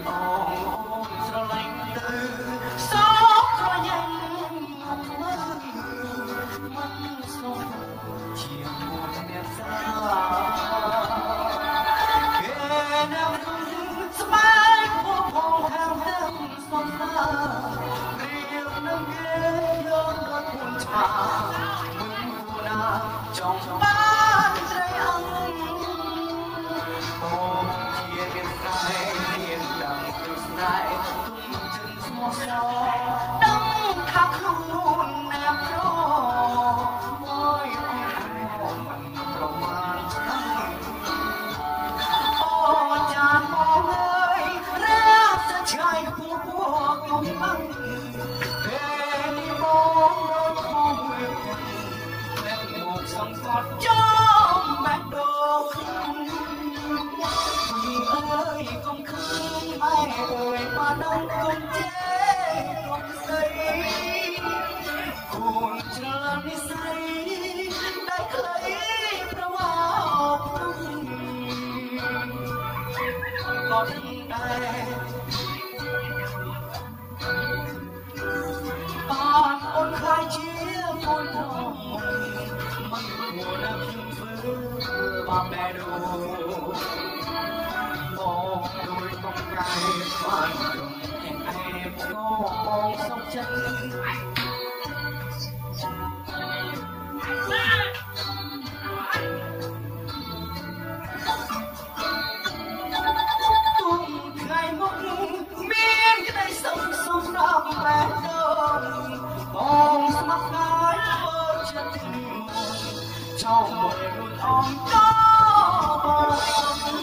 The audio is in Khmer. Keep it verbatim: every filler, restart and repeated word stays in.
ស្រឡាញ់ទៅសោកក្រញ៉ាំមកមើលមិនស្នូជាមួយអ្នកសាគេនៅស្បែកពោះផងហាមហាមសំសារៀបនឹងគេយករត់ខ្លួនឆាមិនគួរណាចង់បានស្រីអង្គអូជាគេស្រីមានដល់ទៅស្នេហ៍ទុំចិនស្មោះសរដឹងថាខ្លួនแนบរមួយអូមិនប្រមាណអូចានមកហើយរាបសច្ឆ័យពូពួកទុំមិនពេលនេះមកដូចខំវាតែមកសង្កត់ចំបាក់ដូរអើយកុំខឹងម៉ែអើយបើដល់កុំជេរកុំស្អីគូនច្រឡំនិស័យได้ខ្លីប្រវោព្រំក៏ដឹងដែរបានអូនខ្លាចជាពុនមិនគួរណាខ្ញុំធ្វើបាបែដូមកដោយបងប្រែបានក្រុមឯឯបងសុខចិត្តទុំថ្ងៃមុខមានក្តីសុខសុខដល់បែបដូនបងស្មោះស្ម័គ្រធ្វើចិត្តចោលមួយរួចអមតបង